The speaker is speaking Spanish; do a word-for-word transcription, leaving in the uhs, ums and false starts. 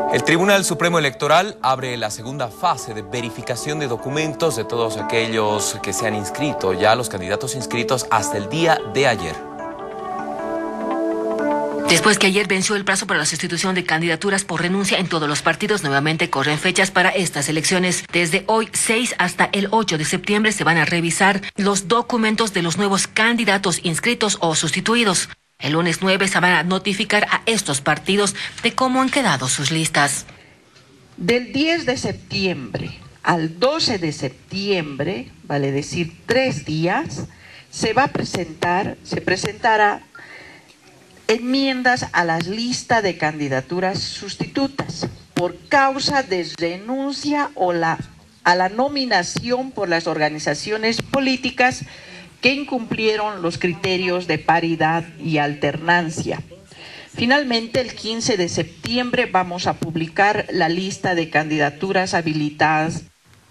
El Tribunal Supremo Electoral abre la segunda fase de verificación de documentos de todos aquellos que se han inscrito, ya los candidatos inscritos hasta el día de ayer. Después que ayer venció el plazo para la sustitución de candidaturas por renuncia en todos los partidos, nuevamente corren fechas para estas elecciones. Desde hoy seis hasta el ocho de septiembre se van a revisar los documentos de los nuevos candidatos inscritos o sustituidos. El lunes nueve se van a notificar a estos partidos de cómo han quedado sus listas. Del diez de septiembre al doce de septiembre, vale decir tres días, se va a presentar, se presentará enmiendas a la lista de candidaturas sustitutas por causa de renuncia o la, a la nominación por las organizaciones políticas que incumplieron los criterios de paridad y alternancia. Finalmente, el quince de septiembre vamos a publicar la lista de candidaturas habilitadas